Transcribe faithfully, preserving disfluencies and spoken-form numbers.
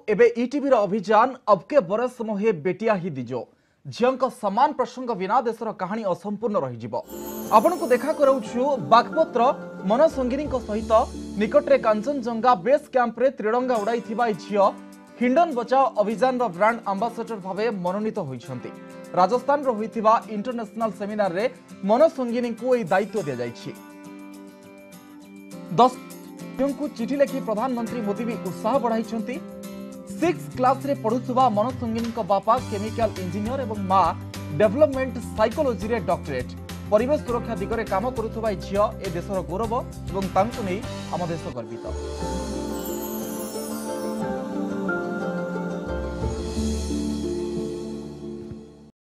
एबे ईटीवी अभियान अब के बरस मोहे बेटिया ही दिजो झील समान प्रसंग बिना देशर कहानी असंपूर्ण रही आपण को देखा कराऊछु बागपत्र मनसंगिनी सहित निकटरे कांचनजंगा बेस कैंप रे त्रिरंगा उड़ाई झील हिंडन बचाओ अभियान ब्रांड आंबासाडर भाव मनोनीत होइछंती। राजस्थान रो होइथिबा इंटरनेशनल सेमिनार रे मनसंगिनी को यह दायित्व दिया जाइछि। दस को चिठी लिखि प्रधानमंत्री मोदी भी उत्साह बढ़ाई। सिक्स क्लास रे पढ़ुवा मनसंगिनी बापा केमिकल इंजीनियर और माँ डेवलपमेंट साइकोलोजी रे डॉक्टरेट परिवेश सुरक्षा दिगरे काम करुवा झील ए देशर गौरव और आम देश गर्वित।